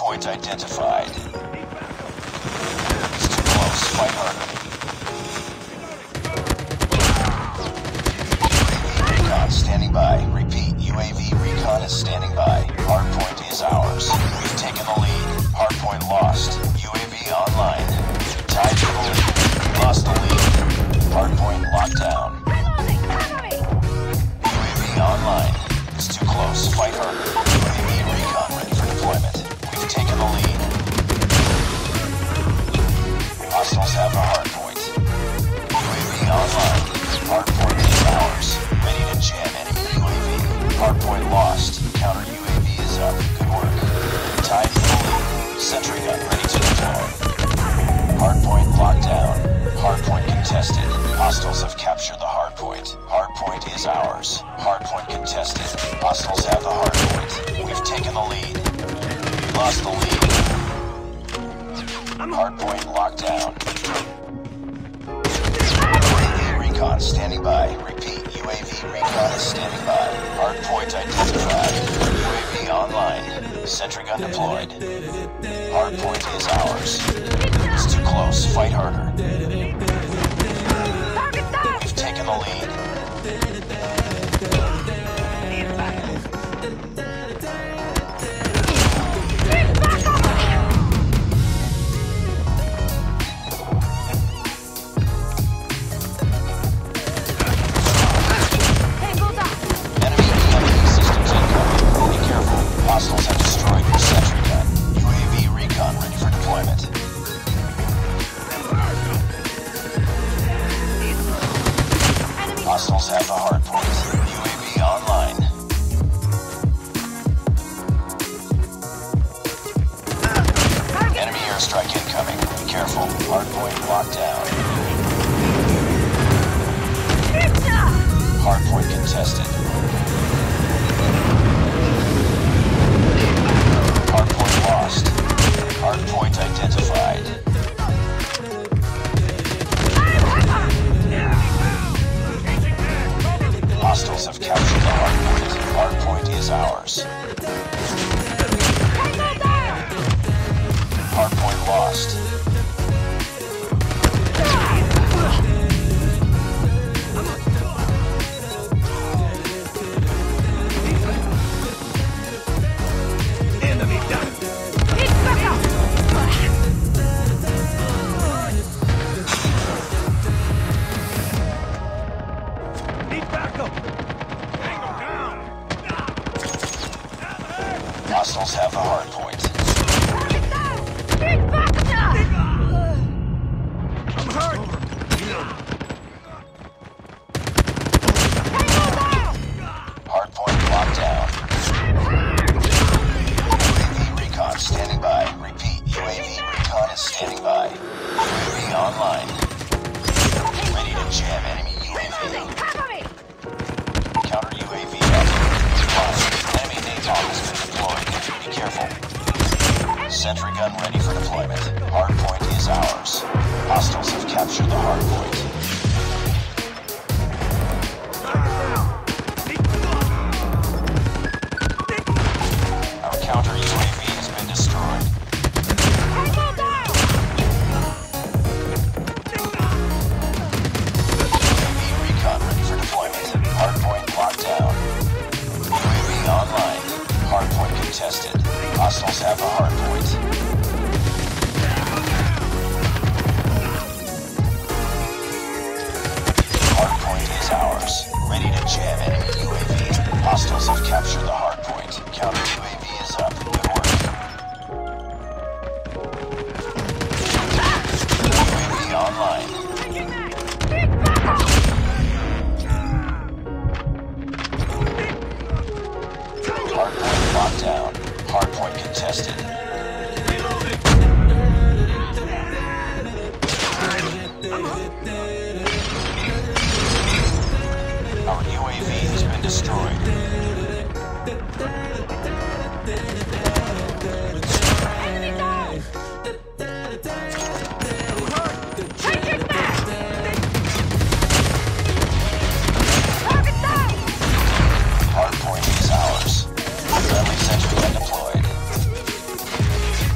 Hardpoint identified. It's too close. Fight harder. UAV recon standing by. Repeat, UAV recon is standing by. Hardpoint is ours. We've taken the lead. Hardpoint lost. UAV online. Tied for the lead. Lost the lead. Hardpoint locked down. UAV online. It's too close. Fight harder. UAV recon ready for deployment. We've taken the lead. Hostiles have the hardpoint. UAV online. Hardpoint is ours. Ready to jam enemy UAV. Hardpoint lost. Counter UAV is up. Good work. Tied for the lead. Sentry gun ready to deploy. Hardpoint locked down. Hardpoint contested. Hostiles have captured the hardpoint. Hardpoint is ours. Hardpoint contested. Hostiles have the hardpoint. We've taken the lead. We lost the lead. Hardpoint locked down. UAV recon standing by. Repeat, UAV recon is standing by. Hardpoint identified. UAV online. Sentry gun deployed. Hardpoint is ours. It's too close. Fight harder. We've taken the lead. Enemy systems incoming. Be careful. Hostiles have destroyed your sentry gun. UAV recon ready for deployment. Hostiles have the hardpoint. UAV online. Enemy airstrike incoming. Be careful. Hardpoint locked down. Hardpoint contested. Hardpoint lost. Hardpoint identified. Hostiles have captured the hardpoint. Hardpoint is ours. Hardpoint lost. Enemy down. Need backup. Hostiles have the hardpoint. I'm hurt. Hardpoint locked down. UAV recon standing by. Repeat, UAV recon is standing by. UAV online. Ready to jam enemy UAV. Counter UAV up. Enemy napalm has been deployed. Be careful. Sentry gun ready for deployment. Hardpoint is ours. Hostiles have captured the hardpoint. Our counter UAV has been destroyed. UAV recon ready for deployment. Hardpoint locked down. UAV online. Hardpoint contested. Hostiles have the hardpoint. Hardpoint is ours. Ready to jam enemy UAV. Hostiles have captured the hardpoint. Counter UAV is up. Good work. UAV online. Hardpoint locked down. Hardpoint contested. Our UAV has been destroyed. Hardpoint is ours. Friendly sentry gun deployed.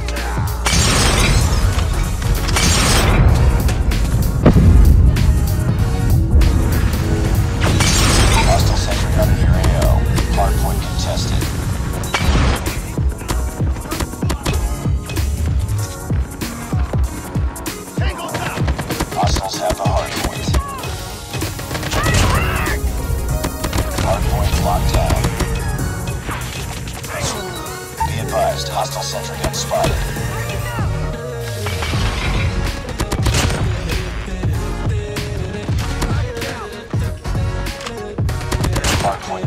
Hostile sentry gun spotted. Hardpoint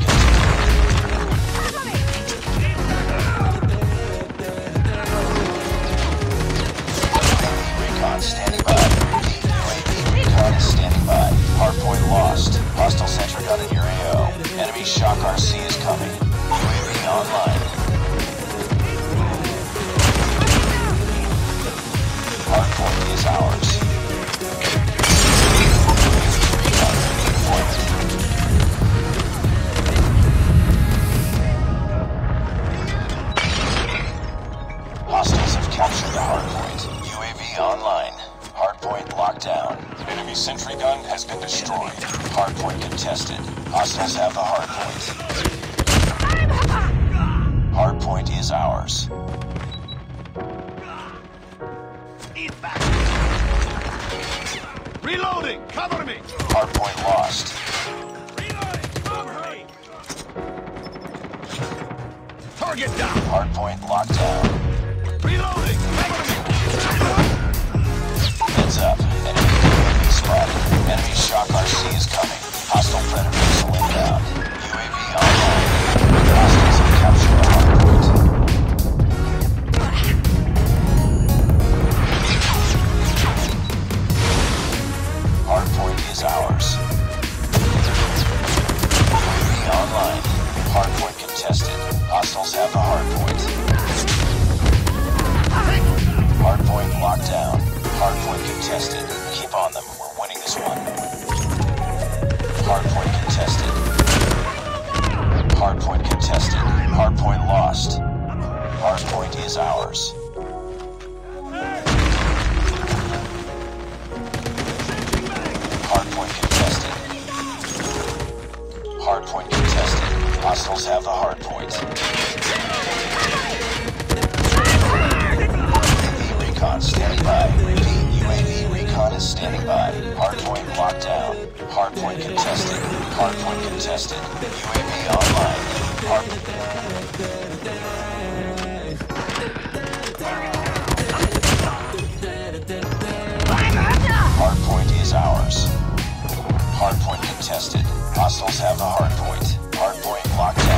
recon standing by. UAV recon is standing by. Hardpoint lost. Hostile sentry gun in your AO. Enemy shock RC is coming. UAV online. Hardpoint is ours. Recon deployment. Hostiles have captured the hardpoint. UAV online. Hardpoint locked down. Enemy sentry gun has been destroyed. Hardpoint contested. Hostiles have the hardpoint. Hardpoint is ours. Reloading! Cover me! Hardpoint lost. Target down! Hardpoint locked down. Reloading! Cover me! Heads up. Enemy UAV spotted. Enemy shock RC is coming. Hostile predator missile inbound. UAV online. Hostiles have captured the hardpoint. Hardpoint is ours. UAV online. Hardpoint contested. Hostiles have the hardpoint. Hardpoint locked down. Hardpoint contested. Keep on them. We're winning this one. Hardpoint contested. Hardpoint contested. Hardpoint lost. Hardpoint is ours. Hardpoint contested. Hardpoint contested. Hostiles have the hardpoint. UAV recon standing by. Repeat, UAV recon is standing by. Hardpoint locked down. Hardpoint contested. Hardpoint contested. UAV online. Hardpoint is ours. Hardpoint contested. Hostiles have the hardpoint. Hardpoint locked down.